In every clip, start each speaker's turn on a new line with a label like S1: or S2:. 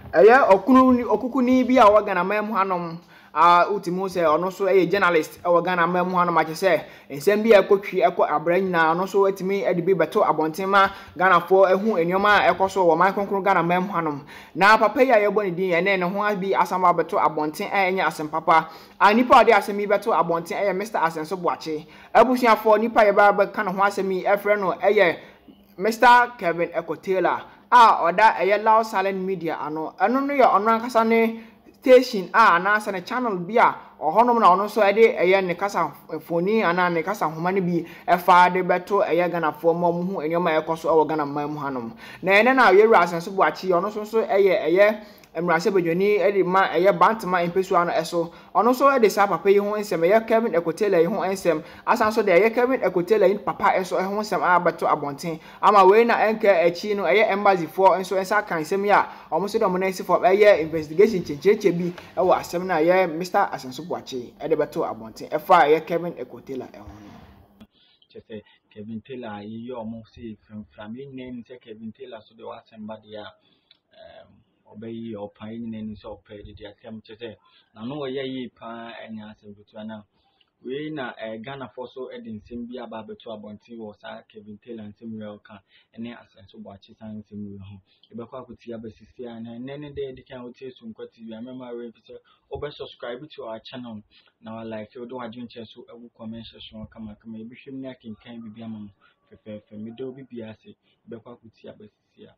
S1: okukuni bi a wagana mem hanom ultimo se ono so journalist wagana mem hanom a se ensem bi ekotwi abran na ono so atimi edibi beto abontema Ghana for ehu enioma ekoso wo man konkron Ghana mem hanom na papa ya yebo ne din ene ne ho bi asamba beto abonten enya asem papa anipa ode asemi beto abonten Mr. Asenso Boakye abusuafo nipa ye ba ka no ho asemi efre no Mr. Kelvin Taylor oda loud silent media ano no ye ono ankasa ne station na sa ne channel bia ohonom na ono so ne kasa foni ana ne kasa homa ne bi efa de beto Ghana fo mo hu enyoma ekoso ewo Ghana mam hanom na ene na yewura Asenso Boakye ono so emrase bedwani edi ma bantama impesu ano eso ono so de sa papa yi ho ensem Kelvin Taylor yi ho ensem asanso de Kelvin Taylor yi papa eso ho ensem abato abonten ama we na enka achi no embassy for enso ensa kan ensem ya omo so de mo na esi for investigation chencheche bi ewo asem na Mr. Asenso Boakye de beto abonten efa Kelvin Taylor ho
S2: chese Kelvin Taylor yi omo si from name se Kelvin Taylor so de wa asem ba dia obey or pine and so pay the attempt to say. Now, no, ye pa and answer to we na Ghana for so Edin Simbia Babato Abonti was Kelvin Taylor and Samuel can and Asenso Boakye and Samuel. If I could see a basis and then they can take some quality. Remember, over subscribe to our channel. Now, like you don't want to comment section come maybe she can be a mom for me, do be as it. If I could see a basis.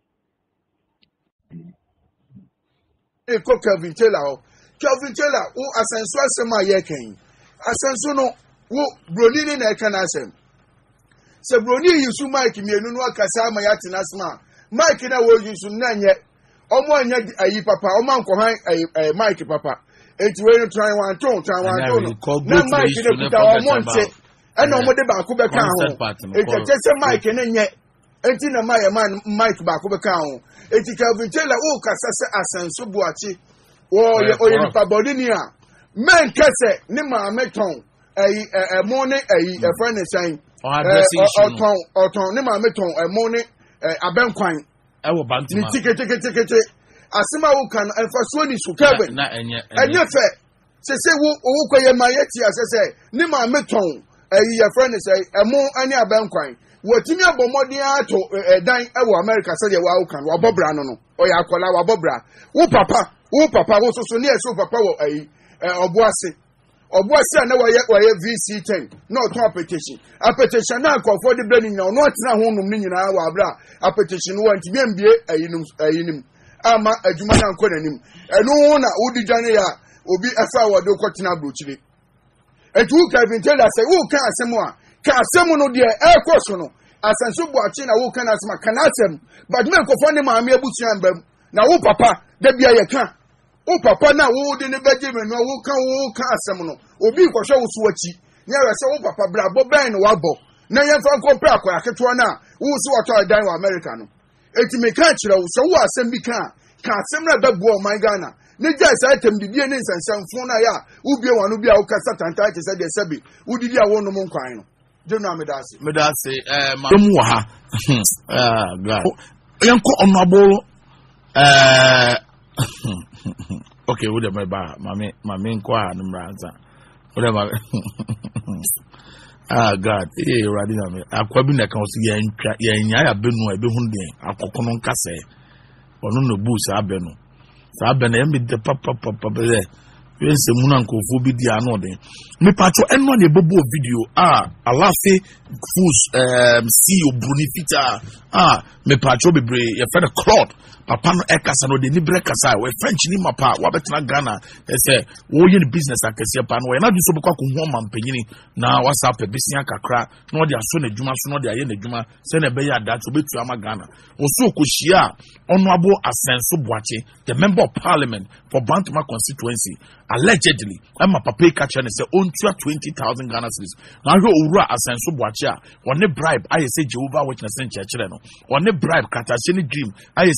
S3: Kelvin Taylor, who Asenso asema yeken. Asenso no, who broni ni na eka na asem. Se broni yusu Mike mienu no akasa ma yati na asma. Mike na wo yusu na nye. Omo anya ayi papa, omo ankohan Mike papa. Enti we no try one ton no. Na Mike ne kuta omo nte. Ena omo de ba ko be kan ho. Enti se Mike ne nye. Enti na man Mike ba ko be kan ho. Eti Kelvin Taylor kasa se Asenso Boakye wo ye pabodi ni a men kase ni maame ton mo ne friend sign oton ni maame ton mo ne abenkwan
S4: wo bantima
S3: ni tikete asema wo kan enfaso ni su Kelvin
S4: na
S3: enye fe se wo koye mayeti asese ni maame ton ye friend sign mo ani abenkwan Watimi abomodi ato dan ewo America se de wa kan wa bobra no oya akola wa bobra wo papa wo so ne eso papa wo obuase na waye VC10 no to application na akofo de brani nyina no atena ho num ni nyina wa abra application wo ntimi mbie ayinim ama adwuma na nko nanim eno na wodi dwane ya obi afa wo de kwotena brochire etu Kelvin Taylor say wo kan asem a ka asem no de ekoso no Asenso Boakye na wo kan asem kana asem but me nkofo ne maame abutua mbam na wo papa da bia ye kan wo papa na wo de ne beje me no wo kan asem no obi kwhwe wo so achi nya we se wo papa bra bo ben no wabo na ye fa kompra akwa aketo na wo so wato dan wa America no eti me kan kire wo so wo asem bi kan asem na babu o man Ghana ne gya sa atem bibie ne nsansan fun na ya wo bie wanu bia wo kasa tanta te se de sebe wo didi a wo no mon kwan no Jeno medase
S4: mamu wa ha god yanko onabo okay wo de ba mame nko a numranza wo de ma god radi na me akwa bi na kan so ya nya ya benu ebe hu den akokono nkase ono no bu sa abenu ya me de papa be yes muna nkofo bi dia no den me pacho eno na ebobo video alafe fools see brunifita me pacho bebre ye fe the cloud papa no ekasa no de ni bre kasa we French ni mapa wa betena Ghana say wo ye business akese pa no we na du so bekwa ko hu mampanyini na WhatsApp besia kakra no de aso na djuma so no de aye na djuma se na be ya dat so betu ama Ghana oso ko hia Honorable Asenso Boakye the member of parliament for Bantama constituency allegedly ama papa catcher say on 20,000 Ghana cedis na hwe owura Asenso Boakye one bribe aye say Jehovah Witness in church no one bribe katashe ni dream aye say nkura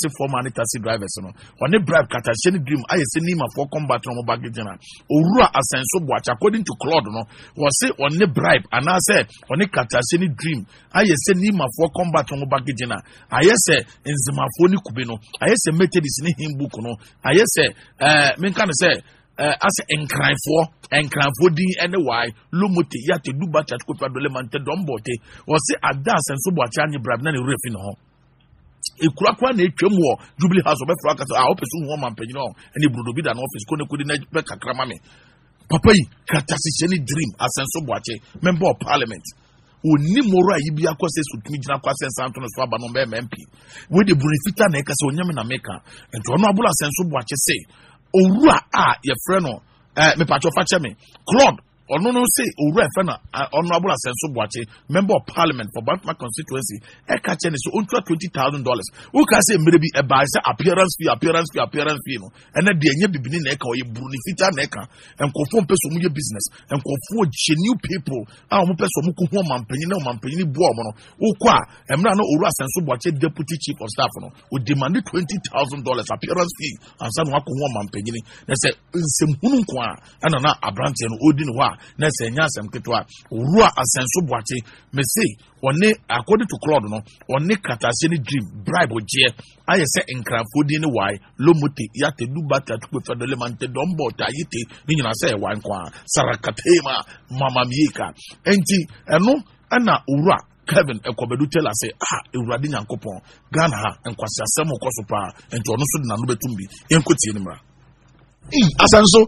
S4: taxi former and taxi drivers no on bribe Katasheni dream I say name for combat no baggage na Owura Asenso Boakye according to Claude no was say on bribe and I say on Katasheni dream I say name for combat no baggage na I say nzimafo ni kube no I say methodist ni him book no I say men kan say as enkranfo din ene why lomote ya te du ba chat ko dole man te dombote o se ada Asenso Boakye anye bribe na ne refi no ekurakwa na etwam wo Jubilee House obefra kasa a opesu ho man panyin no ene brodo bi da no office ko ne kodi na be kakra ma me papa yi Katasheni dream Asenso Boakye member of parliament oni moro ayi bi akose sutumi gina kwase santo no so aba no be MP we de burifita na ekase onyame na meka ento no abula Asenso Boakye say Owura a ye frɛ no me pacho fa che me Claude ono no say Owura frɛ na honorable Asenso Boakye member of parliament for Bantama constituency e ka che ne so on $20,000 who can say mere bi e ba say appearance fee no ene de enye bibini na e ka o ye bruni fita na e ka enkofo mpeso mu ye business enkofo genuine people a mo peso mu ko ho mampanyi na mampanyi bo mo no wo kwa emra no Owura Asenso Boakye deputy chief of staff no o demand $20,000 appearance fee ansa no akọ ho mampanyi na say nsem hunu nko a ana na abrante no odi no wa na say nyasem ketwa Owura Asenso Boakye me say one according to Claude no one Katasheni dream bribe oje aye say enkranfo di ni why lomote ya te du bata to federal man te dombo ta yite ni nyina say wan kwa sarakatema mama mieka enti eno ana Owura Kelvin Taylor say Ewurade Nyankopon Ghana ha enkwasi asem okoso pa enti ono so de na no betumbi enkotie ni mra Asenso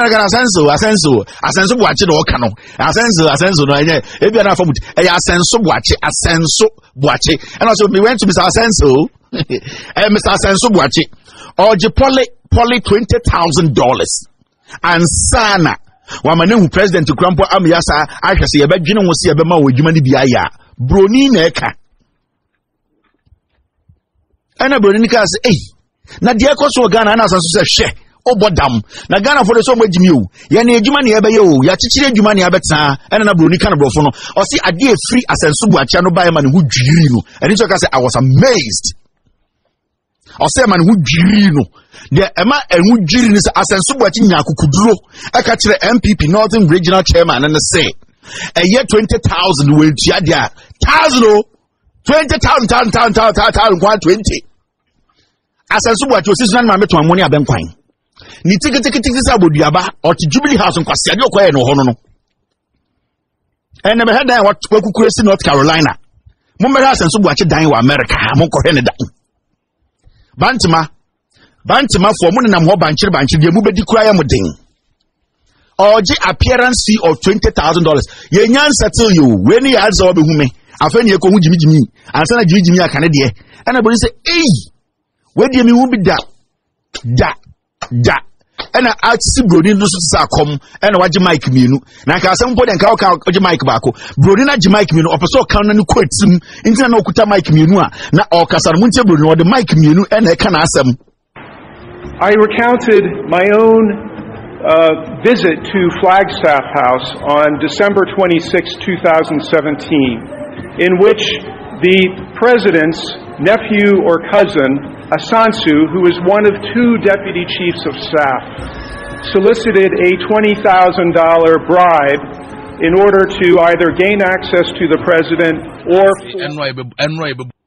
S4: Boakye do ka no Asenso no enye ebi na fa muti Asenso Boakye and also we went to Mr. Asenso Mr. Asenso Boakye oje poly $20,000 and sana wa mane hu president Krampo amyasa ahwese ye badwene ho se ye be ma wo adwuma ni bia ya broni na eka ana broni ni ka se na de ekoso Ghana na Asenso se hwe obodam na Ghana for the so magimi o ye na ejuma ne ebe ye o ya chichire ejuma ne abeta ena na broni kan brofo no o si ade e free Asenso Boakye no bae ma ne hu dwiri no eni so ka say I was amazed o say ma ne hu dwiri no de ema hu dwiri ni Asenso Boakye nya akukuduro aka kire MPP Northern Regional Chairman and say ye 20,000 we tia dia 1,000 20,000 kwa 20 Asenso Boakye o sisi na ma meto amoni abenkwan ni tiki saboduaba or Jubilee House on kwasi ade okoye no ho no ene me hedan wa kukuresi North Carolina mo me Asenso Boakye dan wa America mo ko he ne dan Bantima for mo nam ho banchire de mu bedi kura ya mo den oje appearance fee of $20,000 ye nyan settle you we ni ya zo be hu me afani e ko hu jimi ansa na jimi akane de ena bo say we de mi hu bi da ena atsi brodi no so sa kom ena waje mic mienu na ka asem po de nka waje mic baako brodi na je mic mienu opeso kan na ne kwatim ntina na okuta mic mienu a na okasar mu ntie brodi no de mic mienu ena e kana asem.
S5: I recounted my own visit to Flagstaff House on December 26, 2017, in which the president's nephew or cousin, Asenso, who is one of 2 deputy chiefs of staff, solicited a $20,000 bribe in order to either gain access to the president or